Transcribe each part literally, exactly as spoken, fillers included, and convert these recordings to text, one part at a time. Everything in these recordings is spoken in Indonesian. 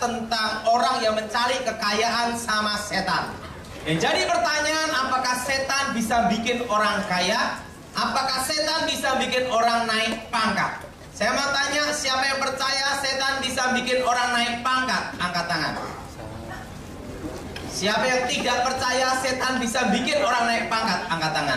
tentang orang yang mencari kekayaan sama setan. Yang jadi pertanyaan, apakah setan bisa bikin orang kaya? Apakah setan bisa bikin orang naik pangkat? Saya mau tanya, siapa yang percaya setan bisa bikin orang naik pangkat? Angkat tangan. Siapa yang tidak percaya setan bisa bikin orang naik pangkat? Angkat tangan.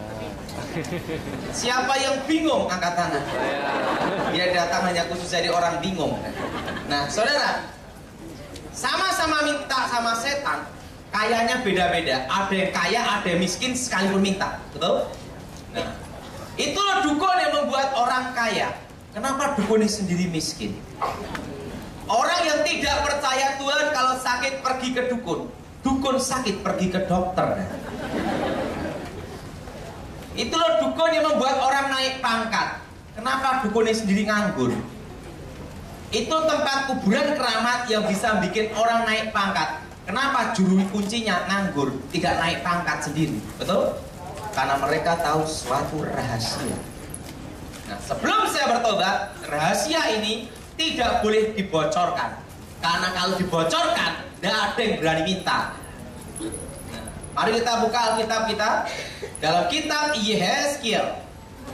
Siapa yang bingung? Angkat tangan. Dia datang hanya khusus jadi orang bingung. Nah, saudara, sama-sama minta sama setan, kayanya beda-beda. Ada yang kaya, ada yang miskin sekalipun minta. Betul? Nah, itulah dukun yang membuat orang kaya. Kenapa dukunnya sendiri miskin? Orang yang tidak percaya Tuhan kalau sakit pergi ke dukun. Dukun sakit pergi ke dokter. Itulah dukun yang membuat orang naik pangkat. Kenapa dukunnya sendiri nganggur? Itu tempat kuburan keramat yang bisa bikin orang naik pangkat. Kenapa juru kuncinya nganggur, tidak naik pangkat sendiri? Betul? Karena mereka tahu suatu rahasia. Nah, sebelum saya bertobat, rahasia ini tidak boleh dibocorkan. Karena kalau dibocorkan, tidak ada yang berani minta. Nah, mari kita buka Alkitab kita dalam kitab Yehezkiel.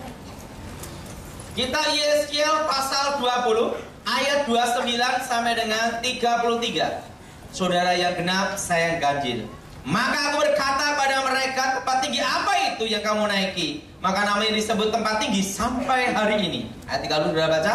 Kitab Yehezkiel pasal dua puluh ayat dua puluh sembilan sampai dengan tiga puluh tiga. Saudara yang genap, saya yang ganjil. Maka aku berkata pada mereka, tempat tinggi apa itu yang kamu naiki? Maka namanya disebut tempat tinggi sampai hari ini. Ayat tiga puluh sudah baca?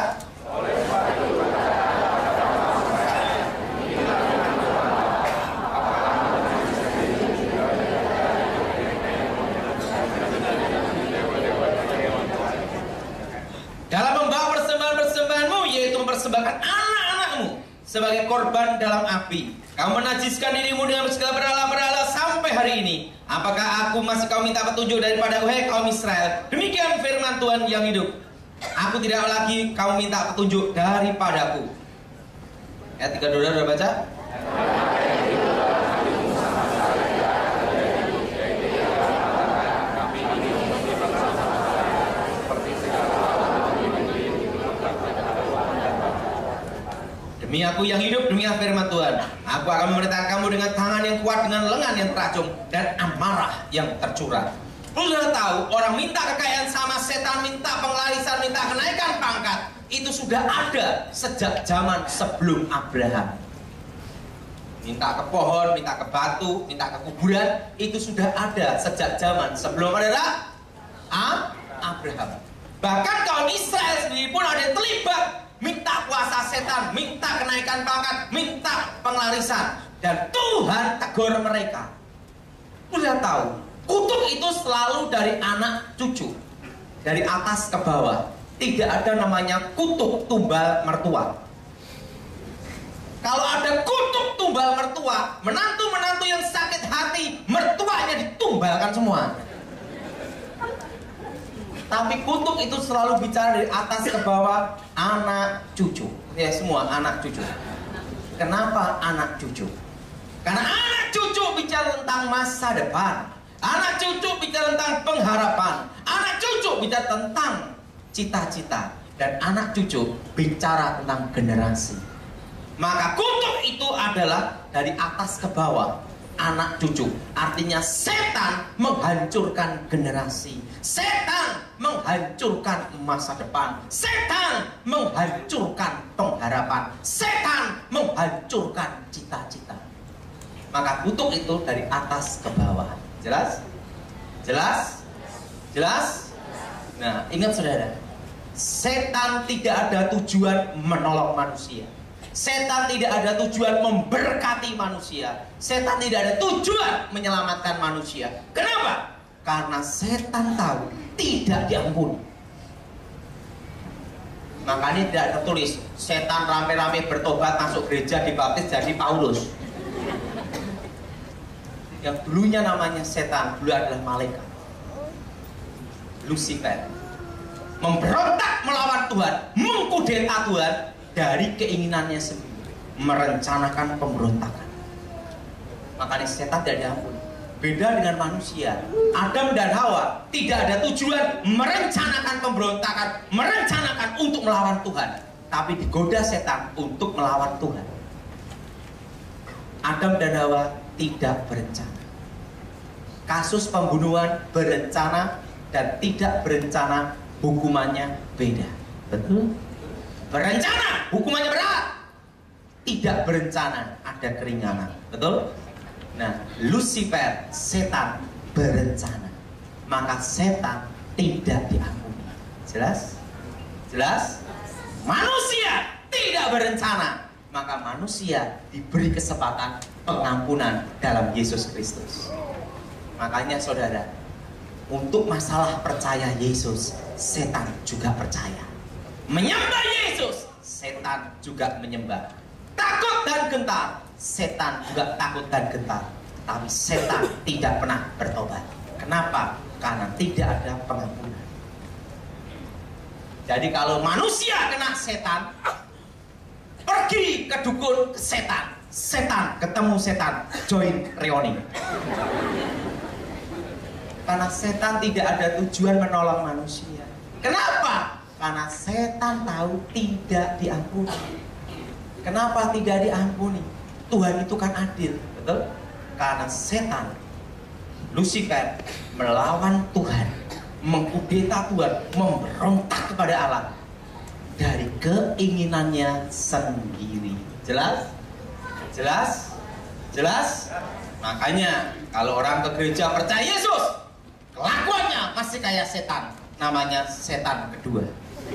Dalam membawa persembahan-persembahanmu, yaitu mempersembahkan anak-anakmu sebagai korban dalam api, kamu menajiskan dirimu dengan segala berhala-berhala sampai hari ini. Apakah aku masih kau minta petunjuk daripada wahai kaum Israel? Demikian firman Tuhan yang hidup. Aku tidak lagi kau minta petunjuk daripadaku. Ayat tiga puluh dua sudah baca? Demi aku yang hidup, demi firman Tuhan, aku akan memerintahkan kamu dengan tangan yang kuat, dengan lengan yang teracung, dan amarah yang tercurah. Lu sudah tahu, orang minta kekayaan sama setan, minta penglarisan, minta kenaikan pangkat, itu sudah ada sejak zaman sebelum Abraham. Minta ke pohon, minta ke batu, minta ke kuburan, itu sudah ada sejak zaman sebelum ada Abraham. Bahkan kaum Israel sendiri pun ada yang terlibat, minta kuasa setan, minta kenaikan pangkat, minta penglarisan, dan Tuhan tegur mereka. Udah tahu, kutuk itu selalu dari anak cucu, dari atas ke bawah. Tidak ada namanya kutuk tumbal mertua. Kalau ada kutuk tumbal mertua, menantu-menantu yang sakit hati, mertuanya ditumbalkan semua. Tapi kutuk itu selalu bicara dari atas ke bawah, anak cucu. Ya, semua anak cucu. Kenapa anak cucu? Karena anak cucu bicara tentang masa depan. Anak cucu bicara tentang pengharapan. Anak cucu bicara tentang cita-cita. Dan anak cucu bicara tentang generasi. Maka kutuk itu adalah dari atas ke bawah, anak cucu. Artinya setan menghancurkan generasi. Setan menghancurkan masa depan. Setan menghancurkan pengharapan. Setan menghancurkan cita-cita. Maka kutuk itu dari atas ke bawah. Jelas? Jelas? Jelas? Nah, ingat saudara, setan tidak ada tujuan menolong manusia. Setan tidak ada tujuan memberkati manusia. Setan tidak ada tujuan menyelamatkan manusia. Kenapa? Karena setan tahu tidak diampuni. Makanya tidak tertulis setan rame-rame bertobat masuk gereja dibaptis jadi Paulus. Yang dulunya namanya setan, dulu adalah malaikat, Lucifer. Memberontak melawan Tuhan, mengkudeta Tuhan dari keinginannya sendiri, merencanakan pemberontakan. Makanya setan tidak diampuni. Beda dengan manusia, Adam dan Hawa tidak ada tujuan merencanakan pemberontakan, merencanakan untuk melawan Tuhan, tapi digoda setan untuk melawan Tuhan. Adam dan Hawa tidak berencana. Kasus pembunuhan berencana dan tidak berencana hukumannya beda. Betul? Berencana hukumannya berat. Tidak berencana ada keringanan. Betul? Nah, Lucifer, setan berencana. Maka setan tidak diampuni. Jelas? Jelas? Manusia tidak berencana. Maka manusia diberi kesempatan pengampunan dalam Yesus Kristus. Makanya saudara, untuk masalah percaya Yesus, setan juga percaya. Menyembah Yesus, setan juga menyembah. Takut dan gentar, setan juga takut dan gentar. Tapi setan tidak pernah bertobat. Kenapa? Karena tidak ada pengampunan. Jadi kalau manusia kena setan, pergi ke dukun, ke setan. Setan, ketemu setan, join reuni. Karena setan tidak ada tujuan menolong manusia. Kenapa? Karena setan tahu tidak diampuni. Kenapa tidak diampuni? Tuhan itu kan adil, betul? Karena setan, Lucifer, melawan Tuhan, mengkudeta Tuhan, memberontak kepada Allah dari keinginannya sendiri. Jelas? Jelas? Jelas? Makanya kalau orang ke gereja percaya Yesus, kelakuannya masih kayak setan. Namanya setan kedua.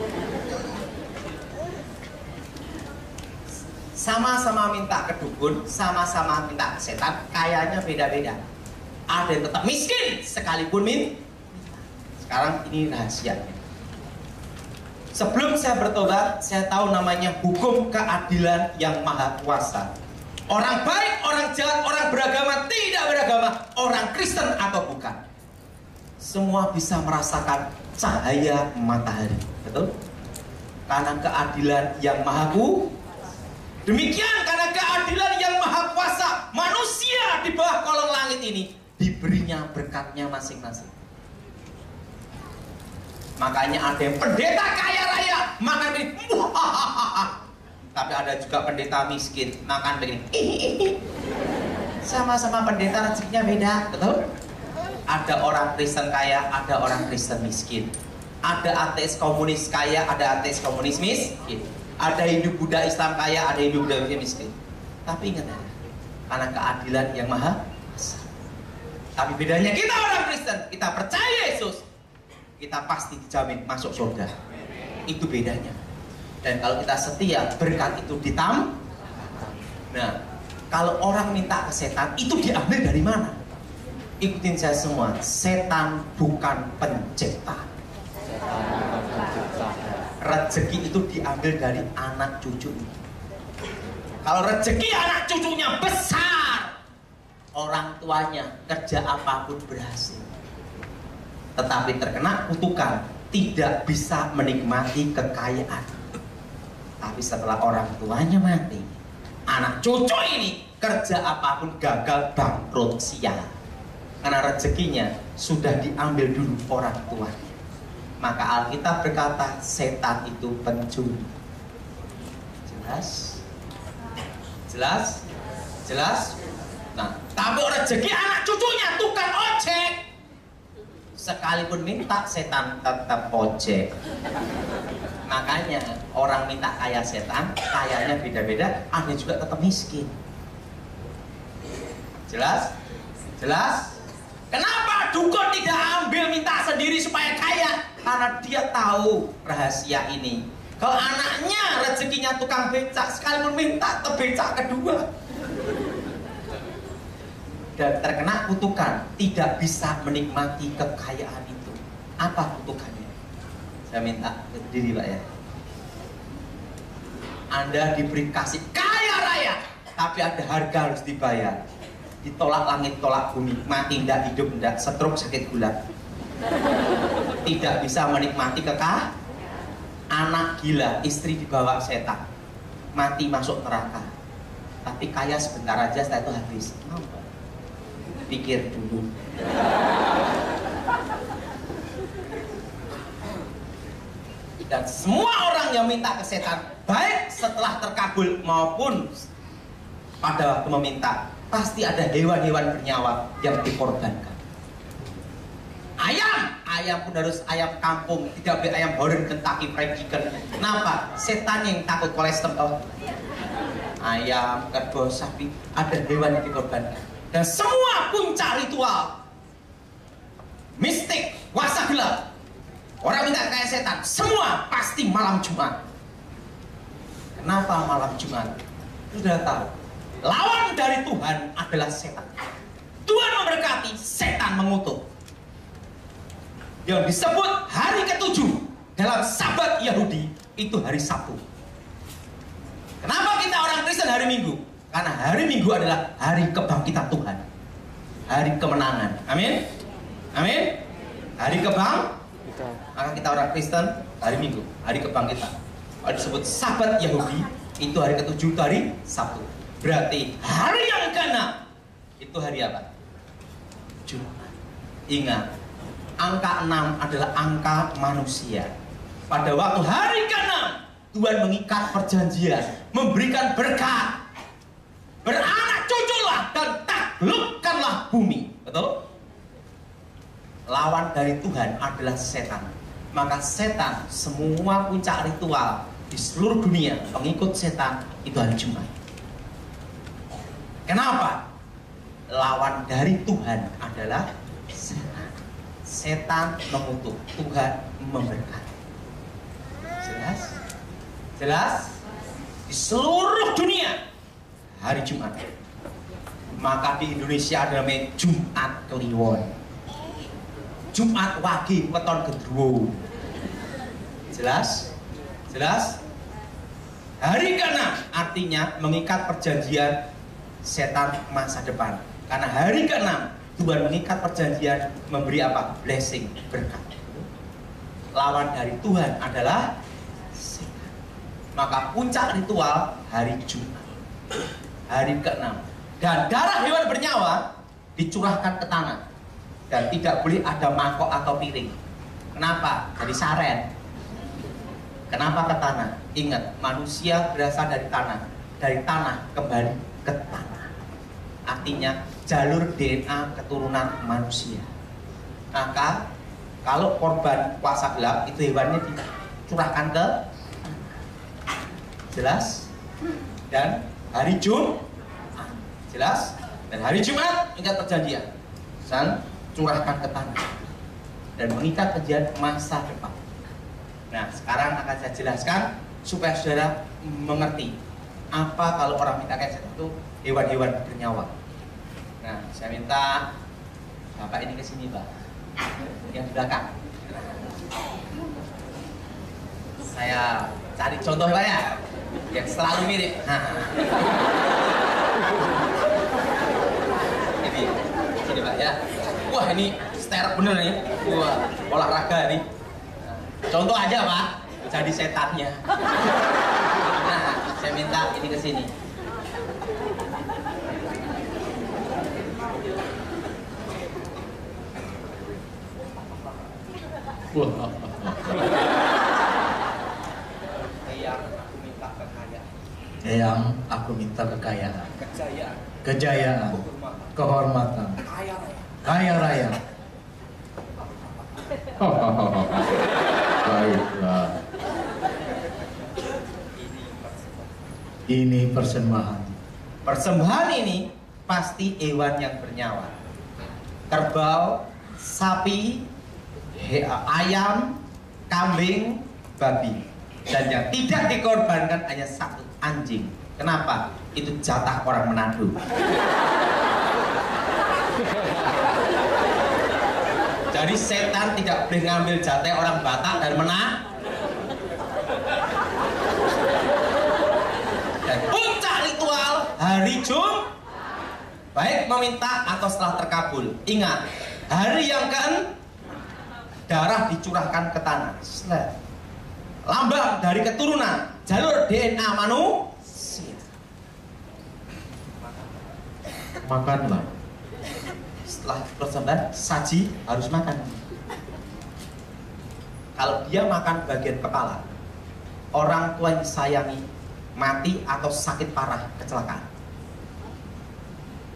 Sama-sama minta ke dukun, sama-sama minta ke setan, kayaknya beda-beda. Ada yang tetap miskin sekalipun minta. Sekarang ini rahasianya. Sebelum saya bertobat, saya tahu namanya hukum keadilan yang maha kuasa. Orang baik, orang jahat, orang beragama, tidak beragama, orang Kristen atau bukan, semua bisa merasakan cahaya matahari. Betul? Karena keadilan yang maha kuasa. Demikian karena keadilan yang maha kuasa, manusia di bawah kolong langit ini diberinya berkatnya masing-masing. Makanya ada yang pendeta kaya raya makan begini, tapi ada juga pendeta miskin makan begini. Sama-sama pendeta rezekinya beda, betul? Ada orang Kristen kaya, ada orang Kristen miskin. Ada ateis komunis kaya, ada ateis komunis miskin. Ada Hindu Buddha Islam kaya, ada Hindu Buddha miskin. Tapi ingat ya, karena keadilan yang maha kuasa. Tapi bedanya kita orang Kristen, kita percaya Yesus, kita pasti dijamin masuk surga. Itu bedanya. Dan kalau kita setia, berkat itu ditam. Nah, kalau orang minta ke setan, itu diambil dari mana? Ikutin saya semua. Setan bukan pencipta. Rezeki itu diambil dari anak cucu. Kalau rezeki anak cucunya besar, orang tuanya kerja apapun berhasil, tetapi terkena kutukan, tidak bisa menikmati kekayaan. Tapi setelah orang tuanya mati, anak cucu ini kerja apapun gagal, bangkrut, sial. Karena rezekinya sudah diambil dulu orang tuanya. Maka Alkitab berkata setan itu pencuri. Jelas? Jelas? Jelas? Nah, tapi rezeki anak cucunya tukang ojek. Sekalipun minta, setan tetap ojek. Makanya orang minta kaya setan, kayanya beda-beda, ada juga tetap miskin. Jelas? Jelas? Kenapa dukun tidak ambil minta sendiri supaya kaya? Karena dia tahu rahasia ini. Kalau anaknya rezekinya tukang becak, sekalipun minta ke becak kedua, dan terkena kutukan, tidak bisa menikmati kekayaan itu. Apa kutukannya? Saya minta berdiri Pak ya. Anda diberi kasih kaya raya, tapi ada harga harus dibayar. Ditolak langit, tolak bumi, mati tidak, hidup tidak, stroke, sakit gula, tidak bisa menikmati kekayaan. Anak gila, istri dibawa setan, mati masuk neraka. Tapi kaya sebentar aja, setelah itu habis. Kenapa? Pikir dulu. Dan semua orang yang minta ke setan, baik setelah terkabul maupun pada waktu meminta, pasti ada hewan-hewan bernyawa yang dikorbankan. Ayam, ayam pun harus ayam kampung, tidak boleh ayam horeng Kentucky Fried Chicken. Kenapa? Setan yang takut kolesterol. Ayam, kerbau, sapi, ada hewan yang dikorbankan. Dan semua puncak ritual mistik, kuasa gelap, orang minta kayak setan, semua pasti malam Jumat. Kenapa malam Jumat? Sudah tahu, lawan dari Tuhan adalah setan. Tuhan memberkati, setan mengutuk. Yang disebut hari ketujuh dalam Sabat Yahudi itu hari Sabtu. Kenapa kita orang Kristen hari Minggu? Karena hari Minggu adalah hari kebangkitan Tuhan, hari kemenangan. Amin, amin. Hari kebang, maka kita orang Kristen hari Minggu, hari kebangkitan. Kalau disebut Sabat Yahudi itu hari ketujuh, itu hari Sabtu. Berarti hari yang keenam itu hari apa? Jumat. Ingat, angka enam adalah angka manusia. Pada waktu hari keenam, Tuhan mengikat perjanjian, memberikan berkat, beranak cuculah dan taklukkanlah bumi. Betul? Lawan dari Tuhan adalah setan. Maka setan, semua puncak ritual di seluruh dunia pengikut setan itu hari Jumat. Kenapa? Lawan dari Tuhan adalah setan. Setan mengutuk, Tuhan memberkati. Jelas? Jelas? Di seluruh dunia hari Jumat. Maka di Indonesia ada namanya Jumat Kliwon, Jumat Wage weton gendruwo. Jelas? Jelas? Hari keenam artinya mengikat perjanjian setan masa depan. Karena hari keenam Tuhan mengikat perjanjian, memberi apa? Blessing, berkat. Lawan dari Tuhan adalah setan. Maka puncak ritual hari Jumat, hari keenam. Dan darah hewan bernyawa dicurahkan ke tanah. Dan tidak boleh ada mangkok atau piring. Kenapa? Dari saren. Kenapa ke tanah? Ingat, manusia berasal dari tanah. Dari tanah kembali ke tanah. Artinya jalur D N A keturunan manusia. Maka kalau korban kuasa gelap itu hewannya dicurahkan ke, jelas? Dan hari Jumat, jelas? Dan hari Jumat ingat perjanjian, dan curahkan ke tanah dan mengikat perjanjian masa depan. Nah, sekarang akan saya jelaskan supaya saudara mengerti apa kalau orang minta kayak itu hewan-hewan bernyawa. Nah, saya minta Bapak ini ke sini, Pak. Yang di belakang. Saya cari contoh, Pak, ya, yang selalu mirip. Nah. Ini, sini, Pak, ya. Wah, ini sterek bener nih. Wah, olahraga nih. Contoh aja, Pak. Jadi setannya. Nah, saya minta ini ke sini. Wah. Yang aku minta kekayaan. Yang aku minta kekayaan. Kejayaan. Kejayaan. Kehormatan. Kaya raya. Kaya raya. Baiklah. Ini persembahan. Persembahan ini pasti hewan yang bernyawa. Kerbau, sapi, he, ayam, kambing, babi. Dan yang tidak dikorbankan hanya satu, anjing. Kenapa? Itu jatah orang Manado. Jadi setan tidak boleh ngambil jatah orang Batak dan Manado. Dan puncak ritual hari Jumat, baik meminta atau setelah terkabul. Ingat, hari yang keenam darah dicurahkan ke tanah. Lambang dari keturunan jalur D N A manusia. Makanlah. Setelah persembahan, saji harus makan. Kalau dia makan bagian kepala, orang tua yang disayangi mati atau sakit parah kecelakaan.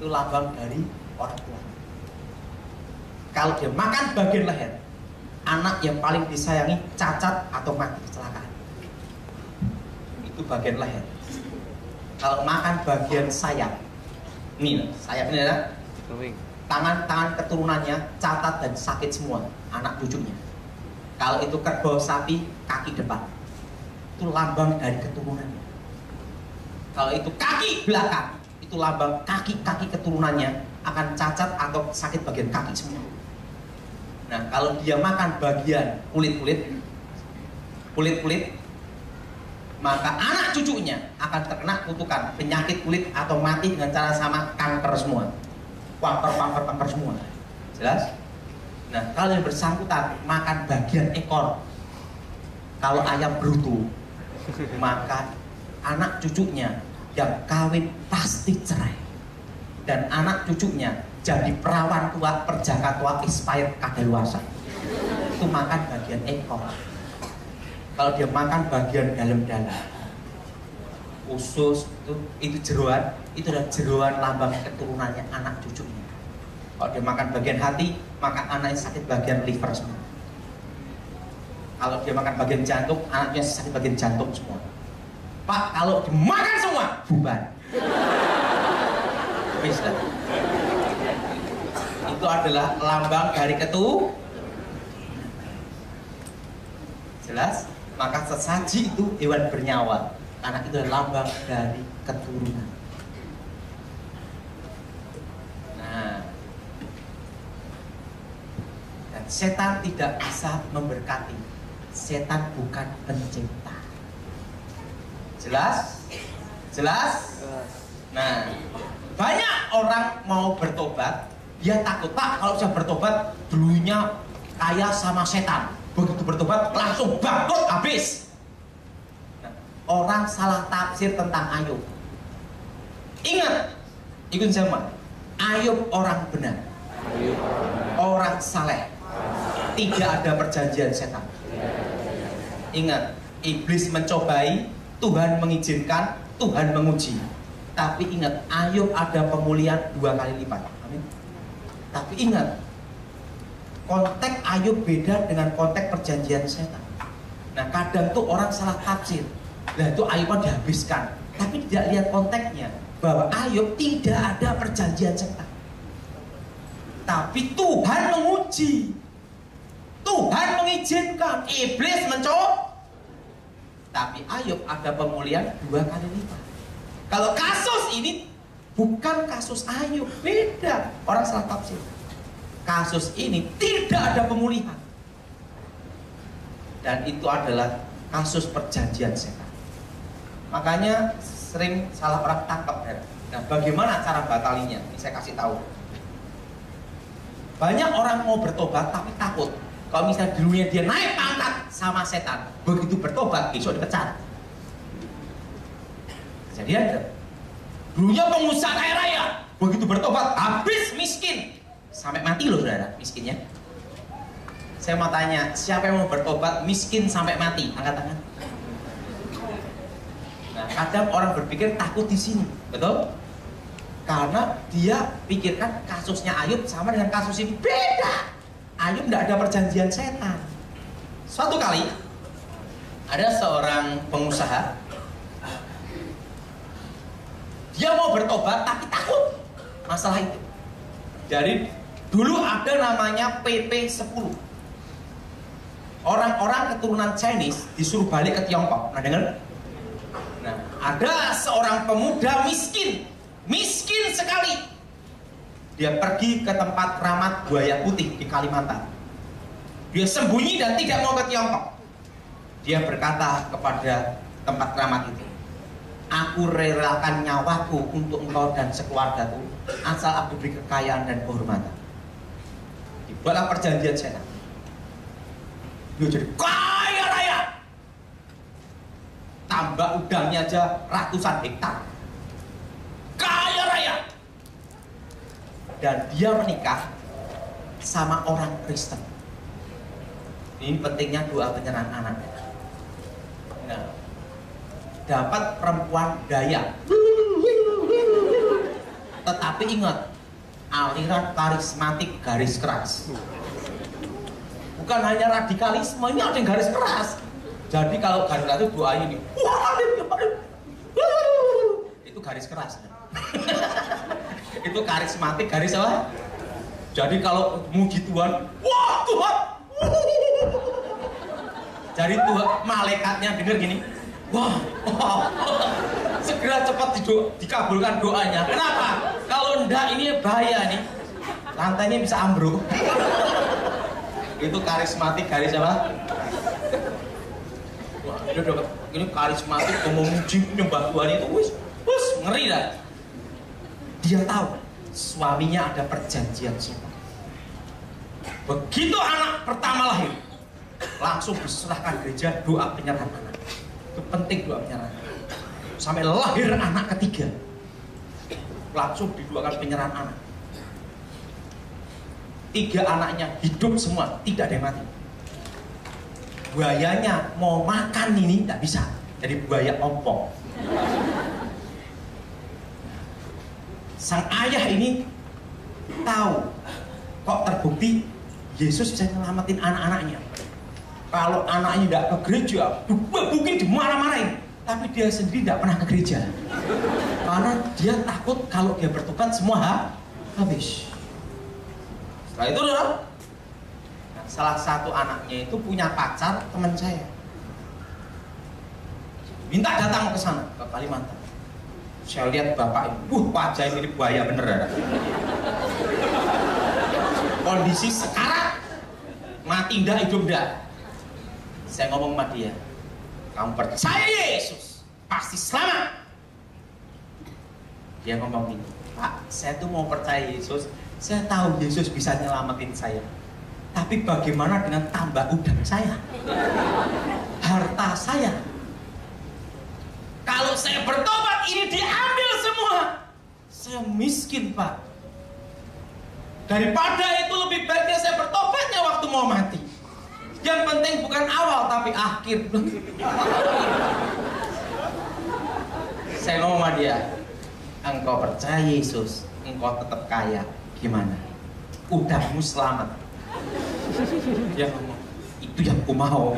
itu lambang dari orang tua. Kalau dia makan bagian leher, anak yang paling disayangi cacat atau mati kecelakaan. Itu bagian leher. Kalau makan bagian sayap, ini sayap ini adalah tangan-tangan keturunannya cacat dan sakit semua, anak cucunya. Kalau itu kerbau sapi, kaki depan, itu lambang dari keturunannya. Kalau itu kaki belakang, itu lambang kaki-kaki keturunannya akan cacat atau sakit bagian kaki semua. Nah, kalau dia makan bagian kulit-kulit, kulit-kulit, maka anak cucunya akan terkena kutukan penyakit kulit atau mati dengan cara sama, kanker semua, kanker, kanker, kanker semua. Jelas? Nah, kalau yang bersangkutan makan bagian ekor, kalau ayam bruto, maka anak cucunya yang kawin pasti cerai, dan anak cucunya jadi perawan tua, perjaka tua, expired, kadaluarsa. Itu makan bagian ekor. Kalau dia makan bagian dalam-dalam, usus itu, itu jeroan, itu adalah jeroan lambang keturunannya anak cucunya. Kalau dia makan bagian hati, maka anaknya sakit bagian liver semua. Kalau dia makan bagian jantung, anaknya sakit bagian jantung semua. Pak, kalau dimakan semua, bubar. Bisa. Itu adalah lambang dari ketu. Jelas? Maka sesaji itu hewan bernyawa, karena itu adalah lambang dari keturunan. Nah, dan setan tidak bisa memberkati. Setan bukan pencipta. Jelas? Jelas? Nah, banyak orang mau bertobat, dia takut, Pak, kalau saya bertobat dulunya kaya sama setan, begitu bertobat langsung bangkrut habis. Nah, orang salah tafsir tentang Ayub. Ingat, ikut sama, Ayub orang benar, orang saleh, tidak ada perjanjian setan. Ingat, iblis mencobai, Tuhan mengizinkan, Tuhan menguji. Tapi ingat, Ayub ada pemulihan dua kali lipat. Amin. Tapi ingat, konteks Ayub beda dengan konteks perjanjian setan. Nah, kadang tuh orang salah tafsir. Nah, itu Ayub dihabiskan, tapi tidak lihat konteksnya bahwa Ayub tidak ada perjanjian setan. Tapi Tuhan menguji, Tuhan mengizinkan, iblis mencoba. Tapi Ayub ada pemulihan dua kali lipat. Kalau kasus ini bukan kasus Ayub, beda. Orang salah tafsir. Kasus ini tidak ada pemulihan, dan itu adalah kasus perjanjian setan. Makanya sering salah orang tangkap. Nah, bagaimana cara batalinya? Ini saya kasih tahu. Banyak orang mau bertobat tapi takut. Kalau misalnya dulunya dia naik pangkat sama setan, begitu bertobat besok dipecat. Kejadian kan? Dulunya pengusaha kaya raya, begitu bertobat habis miskin, sampai mati loh saudara, miskinnya. Saya mau tanya, siapa yang mau bertobat miskin sampai mati? Angkat tangan. Nah, kadang orang berpikir takut di sini, betul? Karena dia pikirkan kasusnya Ayub sama dengan kasus ini, beda. Ayub tidak ada perjanjian setan. Suatu kali ada seorang pengusaha, dia mau bertobat tapi takut masalah itu. Jadi dulu ada namanya P P sepuluh. Orang-orang keturunan Chinese disuruh balik ke Tiongkok. Nah, dengar? Nah, ada seorang pemuda miskin, miskin sekali. Dia pergi ke tempat keramat buaya putih di Kalimantan. Dia sembunyi dan tidak mau ke Tiongkok. Dia berkata kepada tempat keramat itu, aku relakan nyawaku untuk engkau dan sekeluargaku, asal aku beri kekayaan dan kehormatan. Dibuatlah perjanjian setan. Dia jadi kaya raya. Tambak udangnya aja ratusan hektar. Kaya raya. Dan dia menikah sama orang Kristen. Ini pentingnya doa penyerahan anak. Nah, dapat perempuan Dayak. Tetapi ingat, aliran karismatik garis keras. Bukan hanya radikalisme, ini ada yang garis keras. Jadi kalau garis keras itu doanya ini, itu garis keras. Itu karismatik garis apa? Jadi kalau muji Tuhan, wah Tuhan. Jadi Tuhan, malaikatnya denger gini, wah, wah. Segera cepat dido dikabulkan doanya. Kenapa? Kalau enggak ini bahaya nih, lantainya bisa ambruk. Itu karismatik garis apa? Wah, ini karismatik memuji menyembah Tuhan itu, wis, wis ngeri dah. Dia tahu suaminya ada perjanjian sumpah. Begitu anak pertama lahir, langsung diserahkan gereja doa penyerahan anak. Itu penting doa penyerahan. Sampai lahir anak ketiga, langsung didoakan penyerahan anak. Tiga anaknya hidup semua, tidak ada yang mati. Buayanya mau makan ini tidak bisa, jadi buaya ompong. Sang ayah ini tahu, kok terbukti Yesus bisa nyelamatin anak-anaknya. Kalau anaknya tidak ke gereja, mungkin dimarah-marahin. Tapi dia sendiri tidak pernah ke gereja. Karena dia takut kalau dia bertobat semua ha? habis. Setelah itu loh, nah, salah satu anaknya itu punya pacar teman saya. Minta datang ke sana, ke Kalimantan. Saya lihat bapak ini, uh wajah ini buaya bener ya. Kondisi sekarat, mati ndak hidup ndak. Saya ngomong sama dia, kamu percaya Yesus pasti selamat. Dia ngomong gini, Pak, saya tuh mau percaya Yesus. Saya tahu Yesus bisa nyelamatin saya. Tapi bagaimana dengan tambah udang saya, harta saya? Kalau saya bertobat ini diambil semua. Saya miskin, Pak. Daripada itu lebih baiknya saya bertobatnya waktu mau mati. Yang penting bukan awal tapi akhir. Saya ngomong sama dia, engkau percaya Yesus, engkau tetap kaya. Gimana? Udahmu selamat. Dia ngomong, itu yang ku mau.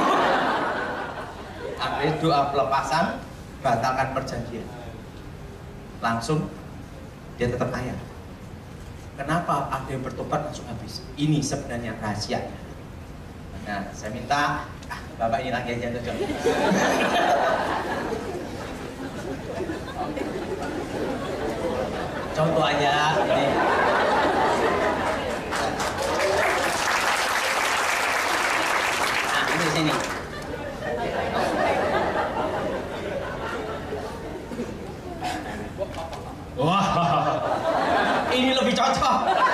Akhirnya doa pelepasan, batalkan perjanjian. Langsung dia tetap kaya. Kenapa ada yang bertobat langsung habis? Ini sebenarnya rahasianya. Nah, saya minta ah, bapak ini lagi aja tuh. Contoh aja ini. Nah, ini di sini. Wah, Ini lebih cocok.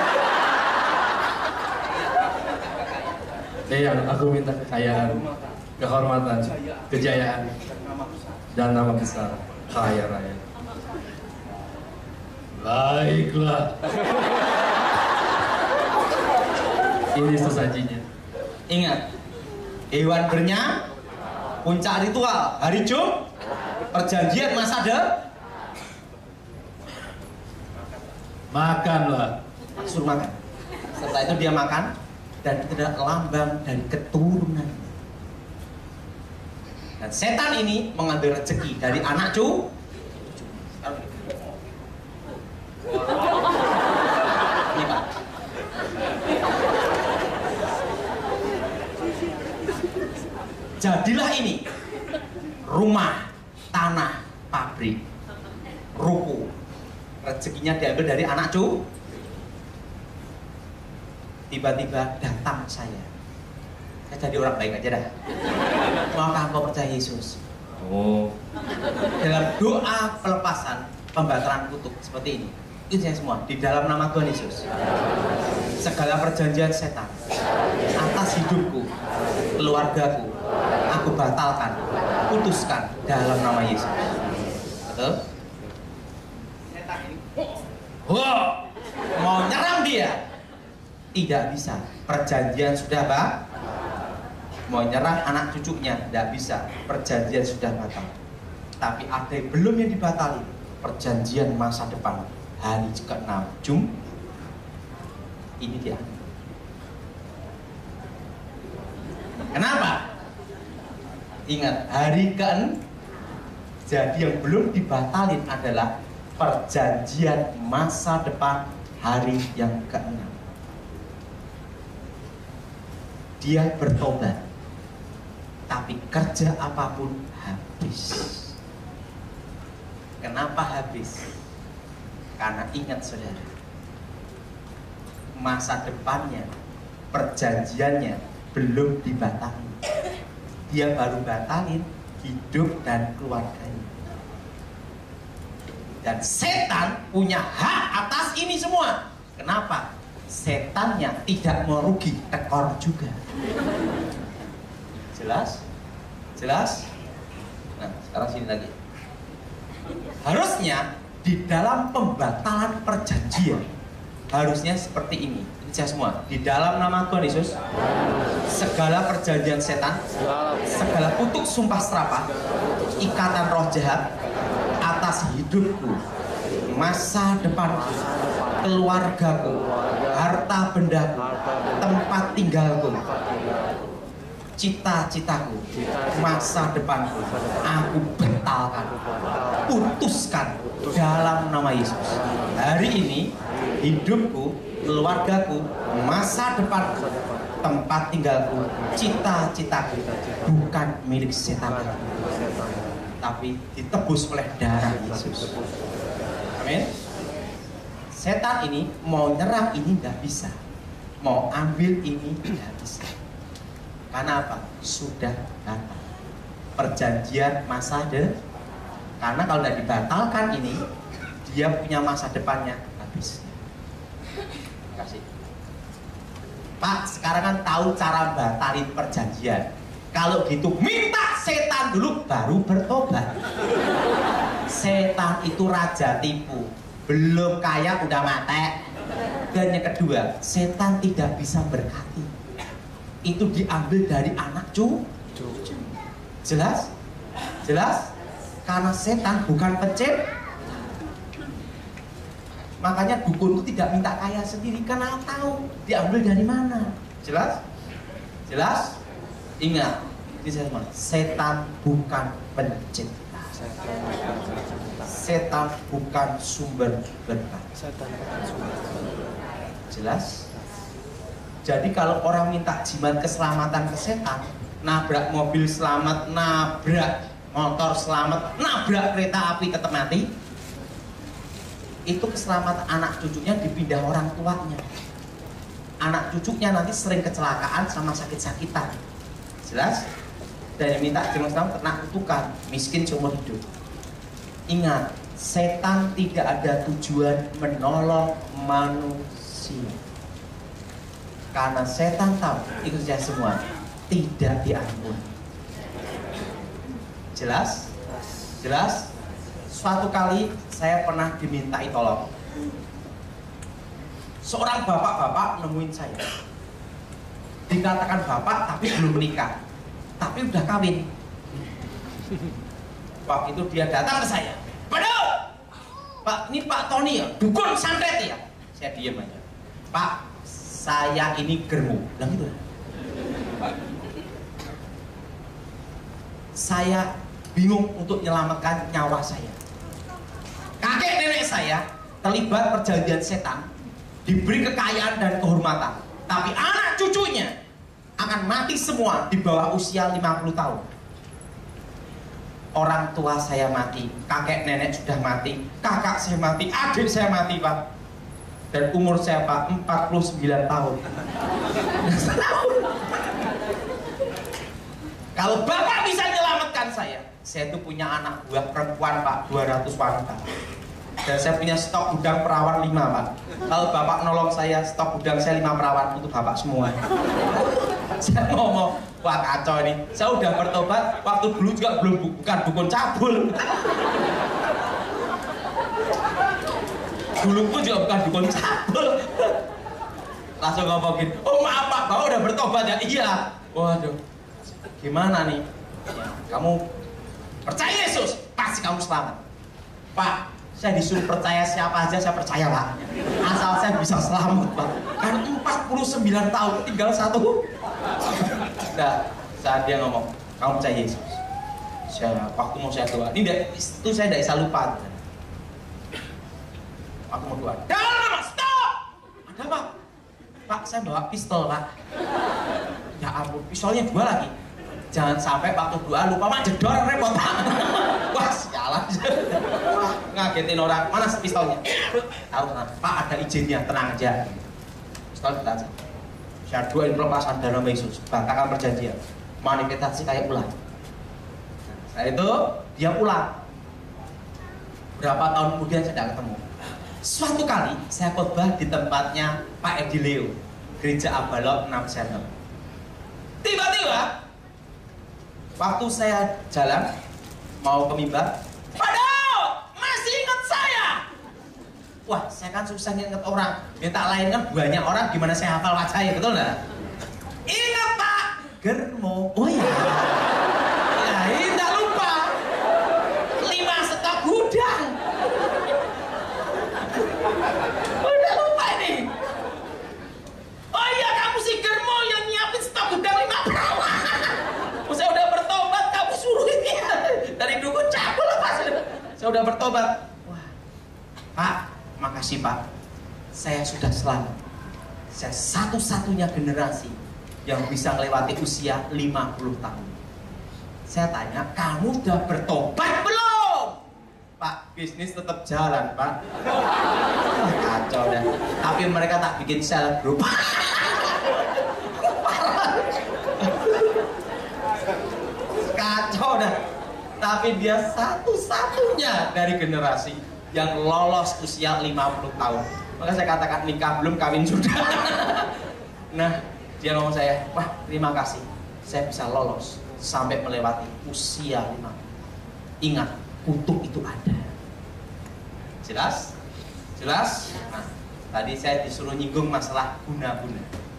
Eyang, aku minta kekayaan, kehormatan, kejayaan, dan nama besar kaya raya. Baiklah. Ini sesajinya. Ingat, hewan bernya, puncak ritual, hari Jumat, perjanjian masa de, Makanlah. suruh makan. Setelah itu dia makan, dan itu adalah lambang dari keturunan. Dan setan ini mengambil rezeki dari anak cu. Ini Pak. Jadilah ini rumah, tanah, pabrik, ruko. Rezekinya diambil dari anak cu. Tiba-tiba datang saya. Saya jadi orang baik aja dah. Maukah engkau percaya Yesus? Oh. Dalam doa pelepasan, pembatalan kutuk seperti ini. Itu saya semua di dalam nama Tuhan Yesus. Segala perjanjian setan atas hidupku, keluargaku, aku batalkan, putuskan dalam nama Yesus. Betul? Setan ini, wah, mau nyerang dia, tidak bisa. Perjanjian sudah Pak. Mau nyerang anak cucunya, tidak bisa. Perjanjian sudah batal. Tapi ada yang belum yang dibatali. Perjanjian masa depan hari keenam Jum ini dia. Kenapa? Ingat, hari keenam. Jadi yang belum dibatalin adalah perjanjian masa depan hari yang keenam. Dia bertobat, tapi kerja apapun habis. Kenapa habis? Karena ingat saudara, masa depannya, perjanjiannya belum dibatalin. Dia baru batalin hidup dan keluarganya. Dan setan punya hak atas ini semua. Kenapa? Setannya tidak mau rugi, tekor juga. Jelas? Jelas? Nah, sekarang sini lagi. Harusnya di dalam pembatalan perjanjian harusnya seperti ini. Ini saya semua. Di dalam nama Tuhan Yesus, segala perjanjian setan, segala kutuk sumpah serapah, ikatan roh jahat atas hidupku, masa depanku, keluargaku, harta bendaku, tempat tinggalku, cita-citaku, masa depanku, aku batalkan, putuskan dalam nama Yesus. Hari ini hidupku, keluargaku, masa depanku, tempat tinggalku, cita-citaku bukan milik setan, tapi ditebus oleh darah Yesus. Amin. Setan ini mau nyerang ini nggak bisa, mau ambil ini nggak bisa. Karena apa? Sudah batal perjanjian masa depan. Karena kalau tidak dibatalkan ini, dia punya masa depannya habis. Kasih. Pak, sekarang kan tahu cara batalin perjanjian. Kalau gitu minta setan dulu baru bertobat. Setan itu raja tipu, belum kaya udah mati. Dan yang kedua, setan tidak bisa berkati. Itu diambil dari anak cucu. Jelas? Jelas? Karena setan bukan pencipta. Makanya dukun itu tidak minta kaya sendiri, karena tahu diambil dari mana. Jelas? Jelas? Ingat, ini saya bilang, setan bukan pencipta. Setan bukan sumber berkat. Jelas? Jadi kalau orang minta jimat keselamatan ke setan, nabrak mobil selamat, nabrak motor selamat, nabrak kereta api tetap mati, itu keselamatan anak cucunya dipindah orang tuanya. Anak cucunya nanti sering kecelakaan sama sakit-sakitan. Jelas? Dan yang minta jimat selamat kena kutukan, miskin seumur hidup. Ingat, setan tidak ada tujuan menolong manusia. Karena setan tahu, itu saja semua tidak diampuni. Jelas? Jelas? Suatu kali saya pernah dimintai tolong. Seorang bapak-bapak nemuin saya. Dikatakan bapak tapi belum menikah, tapi udah kawin. Waktu itu dia datang ke saya. Waduh, Pak, ini Pak Tony ya, dukun santet ya. Saya diam aja. Pak, saya ini germu. Bilang gitu. Saya bingung untuk menyelamatkan nyawa saya. Kakek nenek saya terlibat perjanjian setan, diberi kekayaan dan kehormatan, tapi anak cucunya akan mati semua di bawah usia lima puluh tahun. Orang tua saya mati, kakek nenek sudah mati, kakak saya mati, adik saya mati, Pak. Dan umur saya, Pak, empat puluh sembilan tahun. Kalau Bapak bisa menyelamatkan saya, saya itu punya anak buah perempuan, Pak, dua ratus wanita. Dan saya punya stok gudang perawan lima, Pak. Kalau Bapak nolong saya, stok gudang saya lima perawan untuk Bapak semua. Saya ngomong, wah kacau ini. Saya udah bertobat, waktu dulu juga belum bukan dukun cabul. Dulu pun juga bukan dukun cabul. Langsung ngomongin, oh maaf Pak, Bapak udah bertobat ya? Iya. Waduh, gimana nih? Kamu percaya Yesus, pasti kamu selamat. Pak, Saya disuruh percaya siapa aja, saya percaya Pak. Asal saya bisa selamat Pak. Kan empat puluh sembilan tahun tinggal satu. Nah, saat dia ngomong, kamu percaya Yesus? Saya, waktu mau saya doa, ini itu saya tidak bisa lupa. Aku mau doa. Jangan, stop! Ada apa? Pak, saya bawa pistol Pak. Ya ampun, pistolnya dua lagi. Jangan sampai waktu doa lupa Pak, jedor repot Pak. Wah, sialan. Wah, ngagetin orang. Mana pistolnya? Tahu tenang. Pak, ada izinnya, tenang aja. Pistol kita aja. Saya doain pelepasan dalam nama Yesus. Batakan perjanjian. Manifestasi kayak ular. Nah, itu dia pulang. Berapa tahun kemudian saya tidak ketemu. Suatu kali saya khotbah di tempatnya Pak Edi Leo, Gereja Abalok enam September. Tiba-tiba waktu saya jalan mau ke mimbar, Pak Daud masih ingat saya. Wah, saya kan susah ingat orang. Minta lain kan banyak orang, gimana saya hafal wajahnya, betul nggak? Ingat Pak Germo. Oh ya. Ya, tidak lupa. Lima stok gudang. Udah lupa ini. Oh iya, kamu si Germo yang nyiapin stok gudang lima perawan. Saya udah bertobat, kamu suruh ini dari dukun cabul apa? Saya udah bertobat. Wah, Pak, makasih Pak. Saya sudah selamat. Saya satu-satunya generasi yang bisa melewati usia lima puluh tahun. Saya tanya, kamu udah bertobat belum? Pak, bisnis tetap jalan Pak. Kacau dah. Tapi mereka tak bikin sel group. Kacau dah. Tapi dia satu-satunya dari generasi yang lolos usia lima puluh tahun. Maka saya katakan nikah belum, kawin sudah. Nah, dia ngomong saya, wah terima kasih, saya bisa lolos sampai melewati usia lima puluh. Ingat, kutuk itu ada. Jelas? Jelas? Nah, tadi saya disuruh nyinggung masalah guna-guna.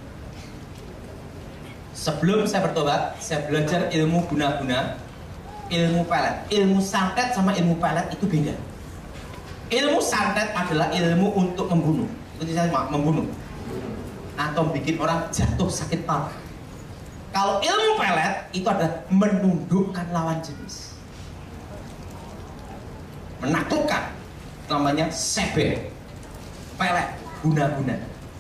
Sebelum saya bertobat, saya belajar ilmu guna-guna, ilmu pelet. Ilmu santet sama ilmu pelet itu beda. Ilmu santet adalah ilmu untuk membunuh. Itu saya membunuh. Atau bikin orang jatuh sakit parah. Kalau ilmu pelet itu adalah menundukkan lawan jenis. Menaklukkan. Namanya sebe. Pelet, guna-guna.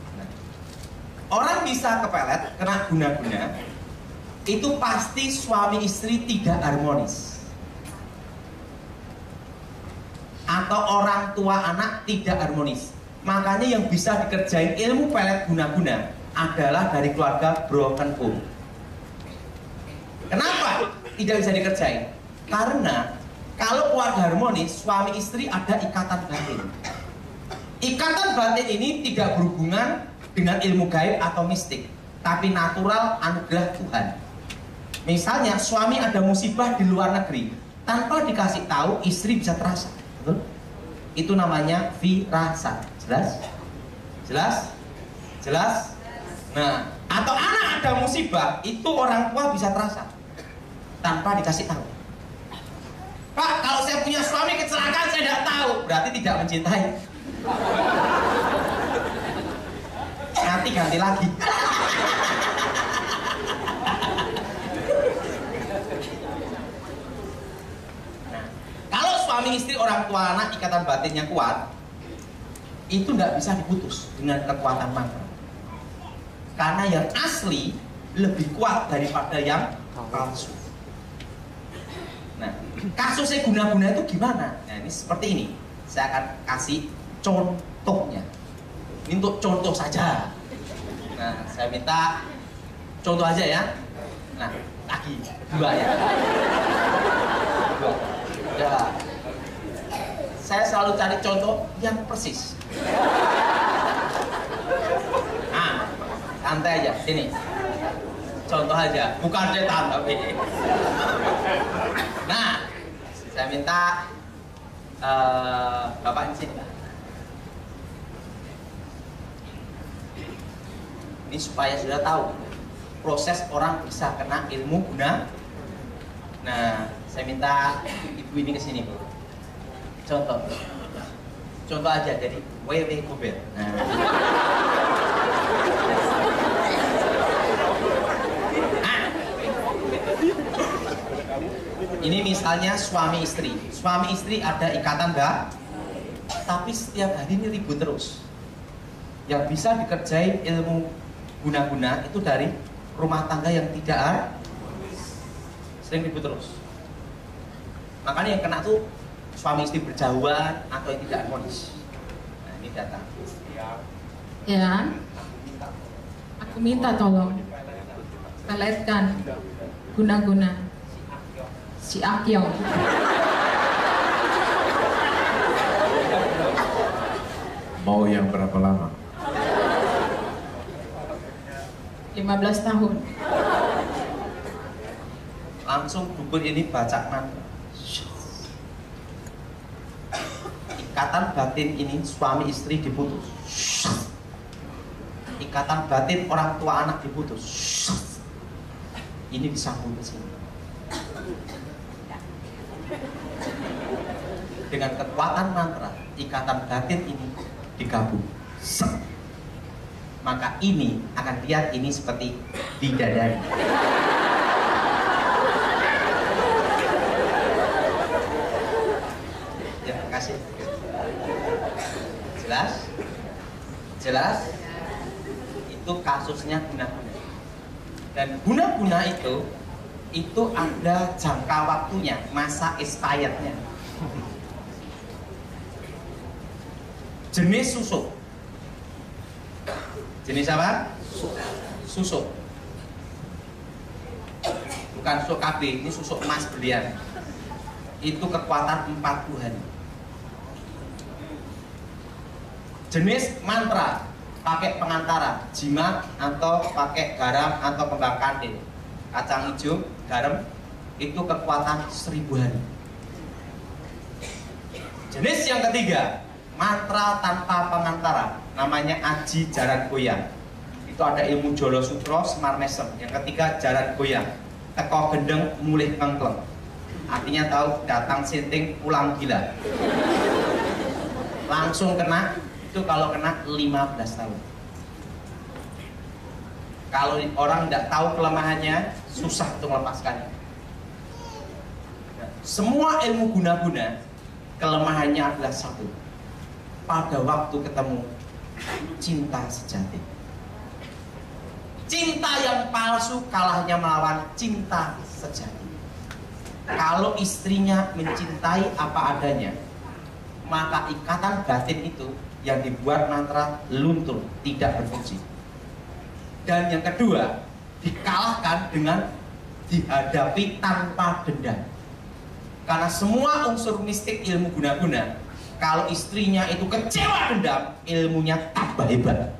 Orang bisa kepelet kena guna-guna, itu pasti suami istri tidak harmonis, atau orang tua anak tidak harmonis. Makanya yang bisa dikerjain ilmu pelet guna-guna adalah dari keluarga broken home. Kenapa tidak bisa dikerjain? Karena kalau keluarga harmonis, suami istri ada ikatan batin. Ikatan batin ini tidak berhubungan dengan ilmu gaib atau mistik, tapi natural anugerah Tuhan. Misalnya suami ada musibah di luar negeri, tanpa dikasih tahu istri bisa terasa. Betul? Itu namanya firasat. Jelas? Jelas? Jelas? Nah, atau anak ada musibah, itu orang tua bisa terasa tanpa dikasih tahu. Pak, kalau saya punya suami kecelakaan saya tidak tahu, berarti tidak mencintai. Nanti ganti lagi. Nah, kalau suami istri, orang tua anak, ikatan batinnya kuat, itu tidak bisa diputus dengan kekuatan mantra. Karena yang asli lebih kuat daripada yang palsu. Nah, kasusnya guna-guna itu gimana? Nah, ini seperti ini. Saya akan kasih contohnya. Ini untuk contoh saja. Nah, saya minta contoh aja ya. Nah, lagi dua ya. Dua. Ya. Saya selalu cari contoh yang persis. Nah, santai aja. Sini. Contoh aja, bukan setan tapi. Nah, saya minta uh, Bapak di sini. Ini supaya sudah tahu proses orang bisa kena ilmu guna. Nah, saya minta ibu ini ke sini, Bu. Contoh. Contoh aja, jadi W W Gober. Nah. Ini misalnya suami istri. Suami istri ada ikatan dah, tapi setiap hari ini ribut terus. Yang bisa dikerjain ilmu guna-guna itu dari rumah tangga yang tidak ada, sering ribut terus. Makanya yang kena tuh suami istri berjauhan atau yang tidak harmonis. Nah, ini data. Ya, aku minta tolong peletkan guna-guna si Akyong. Mau yang berapa lama? lima belas tahun. Langsung dukun ini baca mantra. Ikatan batin ini suami istri diputus. Ikatan batin orang tua anak diputus. Ini disambung ke sini. Dengan kekuatan mantra, ikatan batin ini digabung. Maka ini akan lihat ini seperti bidadari. Ya, kasih. Jelas? Jelas? Itu kasusnya guna-guna. Dan guna-guna itu itu ada jangka waktunya, masa expirednya. Jenis susuk. Jenis apa? Susuk. Bukan susuk K B, ini susuk emas berlian. Itu kekuatan empat puluh hari. Jenis mantra, pakai pengantara, jimat atau pakai garam atau kembang kandil, kacang hijau, garam, itu kekuatan seribu hari. Jenis yang ketiga, mantra tanpa pengantara, namanya Aji Jaran Goyang. Itu ada ilmu Jolo Sutro, Semar Mesem. Yang ketiga, Jaran Goyang, teko gendeng mulih kengkleng. Artinya tahu datang sinting pulang gila. Langsung kena, itu kalau kena lima belas tahun. Kalau orang tidak tahu kelemahannya, susah untuk melepaskannya. Nah, semua ilmu guna-guna, kelemahannya adalah satu. Pada waktu ketemu, cinta sejati. Cinta yang palsu kalahnya melawan cinta sejati. Kalau istrinya mencintai apa adanya, maka ikatan batin itu yang dibuat mantra luntur, tidak berfungsi. Dan yang kedua, dikalahkan dengan dihadapi tanpa dendam. Karena semua unsur mistik ilmu guna-guna, kalau istrinya itu kecewa dendam, ilmunya tambah hebat.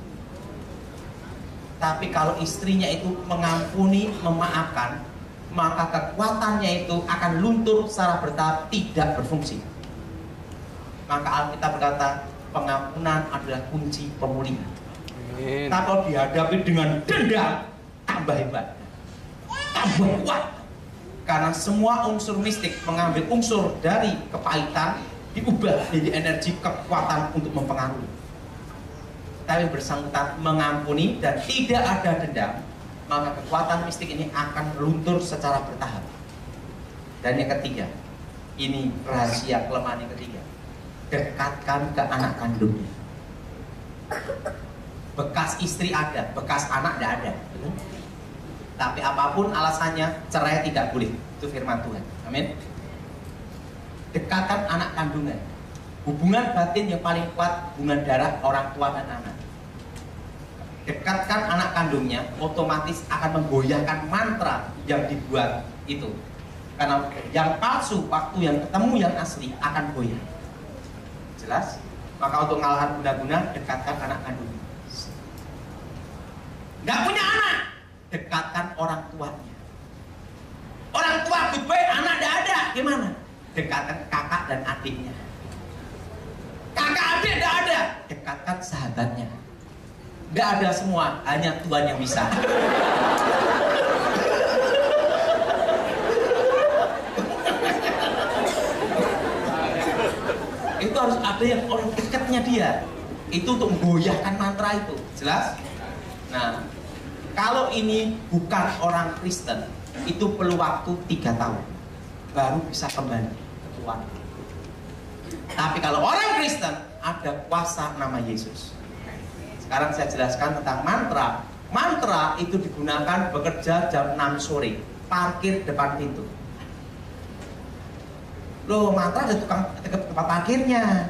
Tapi kalau istrinya itu mengampuni, memaafkan, maka kekuatannya itu akan luntur secara bertahap, tidak berfungsi. Maka Alkitab berkata, pengampunan adalah kunci pemulihan. Tapi kalau dihadapi dengan dendam, tambah hebat, tambah kuat. Karena semua unsur mistik mengambil unsur dari kepahitan, diubah menjadi energi kekuatan untuk mempengaruhi. Tapi bersangkutan mengampuni dan tidak ada dendam, maka kekuatan mistik ini akan luntur secara bertahap. Dan yang ketiga, ini rahasia kelemahan yang ketiga, dekatkan ke anak kandungnya. Bekas istri ada, bekas anak tidak ada. Tapi apapun alasannya, cerai tidak boleh. Itu firman Tuhan. Amin. Dekatkan anak kandungnya. Hubungan batin yang paling kuat, hubungan darah orang tua dan anak. Dekatkan anak kandungnya, otomatis akan menggoyahkan mantra yang dibuat itu. Karena yang palsu, waktu yang ketemu yang asli akan goyah. Jelas? Maka untuk mengalahkan guna-guna, dekatkan anak kandungnya. Nggak punya anak, dekatkan orang tuanya. Orang tua goodbye, anak nggak ada, gimana? Dekatkan kakak dan adiknya. Kakak adik nggak ada, dekatkan sahabatnya. Nggak ada semua, hanya Tuhan yang bisa. Itu harus ada yang orang dekatnya dia. Itu untuk menggoyahkan mantra itu. Jelas? Nah, kalau ini bukan orang Kristen, itu perlu waktu tiga tahun baru bisa kembali ke Tuhan. Tapi kalau orang Kristen, ada kuasa nama Yesus. Sekarang saya jelaskan tentang mantra. Mantra itu digunakan bekerja jam enam sore, parkir depan pintu. Loh, mantra ada tukang tempat parkirnya.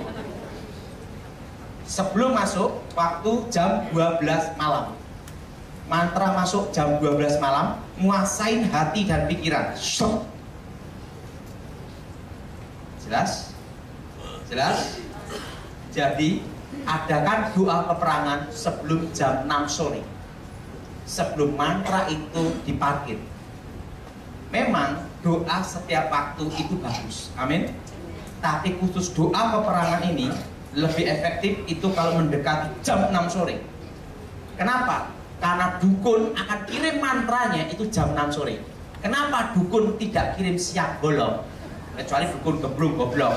Sebelum masuk, waktu jam dua belas malam. Mantra masuk jam dua belas malam, nguasain hati dan pikiran. Shop. Jelas? Jelas? Jadi adakan doa peperangan sebelum jam enam sore, sebelum mantra itu diparkir. Memang doa setiap waktu itu bagus, amin. Tapi khusus doa peperangan ini lebih efektif itu kalau mendekati jam enam sore. Kenapa? Karena dukun akan kirim mantranya itu jam enam sore. Kenapa dukun tidak kirim siang bolong? Kecuali dukun geblung goblok.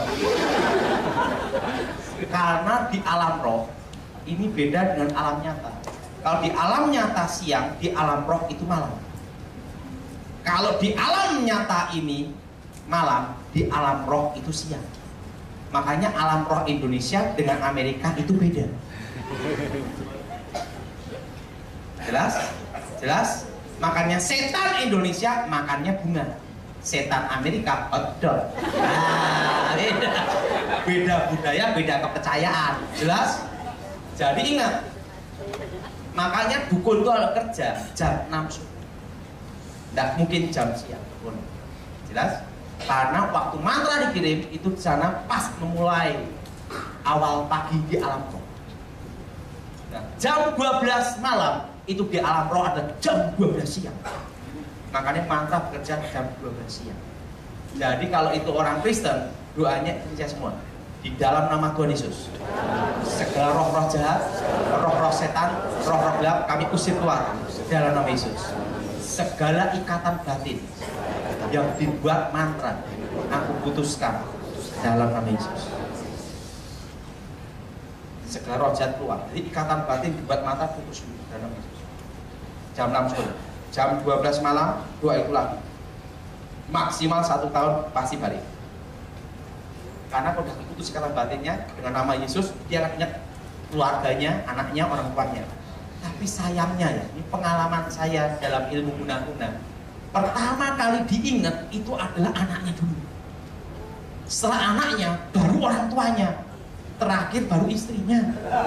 Karena di alam roh ini beda dengan alam nyata. Kalau di alam nyata siang, di alam roh itu malam. Kalau di alam nyata ini malam, di alam roh itu siang. Makanya alam roh Indonesia dengan Amerika itu beda. Jelas? Jelas? Makanya setan Indonesia makannya bunga. Setan Amerika hotdog. Nah, beda. Beda budaya, beda kepercayaan. Jelas? Jadi ingat. Makanya dukun itu kalau kerja jam enam sore. Tidak mungkin jam siang pun. Jelas? Karena waktu mantra dikirim itu di sana pas memulai awal pagi di alam roh. Nah, jam dua belas malam itu di alam roh ada jam dua belas siang. Makanya mantra bekerja jam dua belas siang. Jadi kalau itu orang Kristen, doanya ini semua. Di dalam nama Tuhan Yesus, segala roh-roh jahat, roh-roh setan, roh-roh gelap kami usir keluar dalam nama Yesus. Segala ikatan batin yang dibuat mantra, aku putuskan dalam nama Yesus. Segala roh jahat keluar. Jadi ikatan batin dibuat mantra putus dalam nama Yesus. Jam enam sore, jam dua belas malam doa itu lagi. Maksimal satu tahun pasti balik. Karena kalau sudah diputus ikatan batinnya dengan nama Yesus, dia akan ingat keluarganya, anaknya, orang tuanya. Tapi sayangnya ya, ini pengalaman saya dalam ilmu guna-guna. Pertama kali diingat itu adalah anaknya dulu. Setelah anaknya, baru orang tuanya. Terakhir baru istrinya.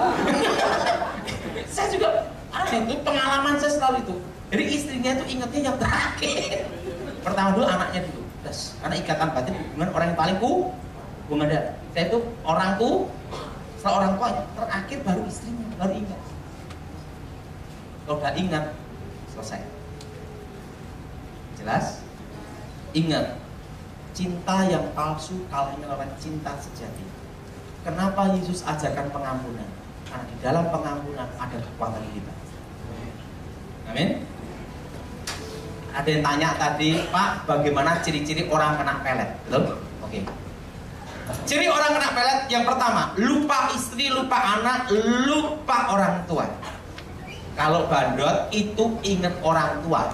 Saya juga aneh, itu pengalaman saya selalu itu. Jadi istrinya itu ingatnya yang terakhir. Pertama dulu anaknya dulu. Terus, karena ikatan batin hubungan orang yang paling ku hubungan darah. Saya itu orangku, setelah orang tuanya, terakhir baru istrinya, baru ingat. Kalau udah ingat, selesai. Jelas? Ingat, cinta yang palsu kalahnya lawan cinta sejati. Kenapa Yesus ajarkan pengampunan? Karena di dalam pengampunan ada kekuatan kita. Amin. Ada yang tanya tadi, Pak, bagaimana ciri-ciri orang kena pelet? Betul? Oke. Ciri orang kena pelet yang pertama, lupa istri, lupa anak, lupa orang tua. Kalau bandot itu ingat orang tua.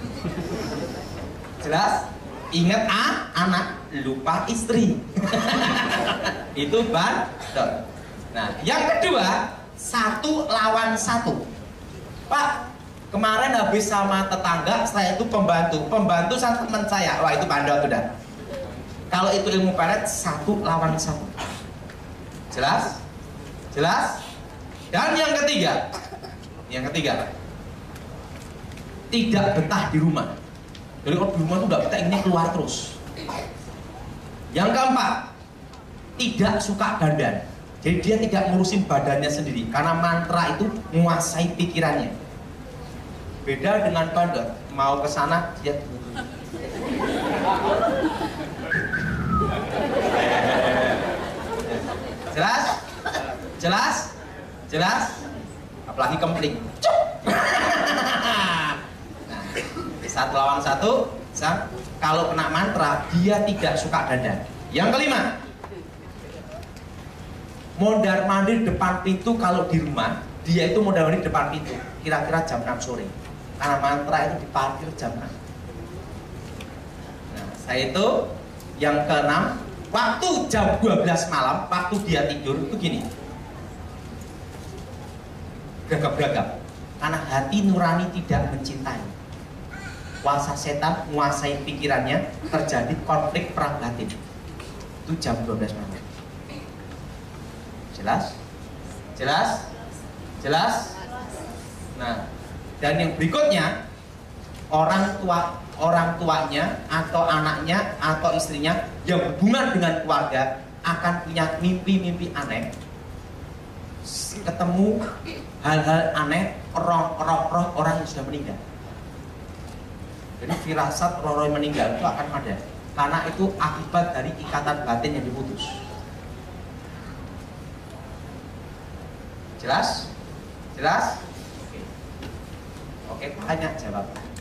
Jelas? Ingat ah, anak, lupa istri. Itu bandot. Nah, yang kedua, satu lawan satu. Pak, kemarin habis sama tetangga, saya itu pembantu. Pembantu sama teman saya. Wah, itu bandot udah. Kalau itu ilmu pelet, satu lawan satu. Jelas? Jelas? Dan yang ketiga, yang ketiga, tidak betah di rumah. Jadi kalau di rumah itu nggak betah, ini keluar terus. Yang keempat, tidak suka dandan. Jadi dia tidak ngurusin badannya sendiri, karena mantra itu menguasai pikirannya. Beda dengan bandot, mau ke sana dia jelas? Jelas? Jelas? Apalagi kempling. Nah, satu lawan satu, kalau kena mantra dia tidak suka dandan. Yang kelima, mondar mandir depan pintu kalau di rumah, dia itu mondar mandir depan pintu kira-kira jam enam sore. Karena mantra itu diparkir jam enam. Nah, saya itu yang keenam, waktu jam dua belas malam, waktu dia tidur itu gini. Gagap-gagap. Karena hati nurani tidak mencintai. Kuasa setan menguasai pikirannya, terjadi konflik perang batin. Itu jam dua belas malam. Jelas? Jelas? Jelas? Nah, dan yang berikutnya, orang tua orang tuanya atau anaknya atau istrinya yang berhubungan dengan keluarga akan punya mimpi-mimpi aneh, ketemu hal-hal aneh, roh-roh orang yang sudah meninggal. Jadi firasat roh-roh yang meninggal itu akan ada, karena itu akibat dari ikatan batin yang diputus. Jelas? Jelas? Oke, oke, banyak jawab.